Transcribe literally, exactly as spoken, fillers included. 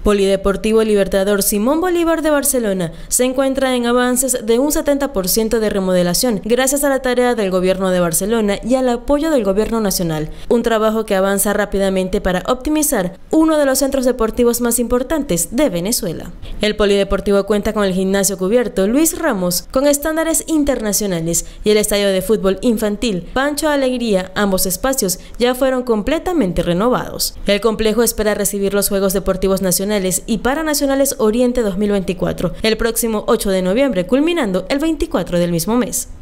Polideportivo Libertador Simón Bolívar de Barcelona se encuentra en avances de un setenta por ciento de remodelación gracias a la tarea del gobierno de Barcelona y al apoyo del gobierno nacional, un trabajo que avanza rápidamente para optimizar uno de los centros deportivos más importantes de Venezuela. El Polideportivo cuenta con el gimnasio cubierto Luis Ramos con estándares internacionales y el estadio de fútbol infantil Pancho Alegría. Ambos espacios ya fueron completamente renovados. El complejo espera recibir los Juegos Deportivos Nacionales y Paranacionales Oriente dos mil veinticuatro el próximo ocho de noviembre, culminando el veinticuatro del mismo mes.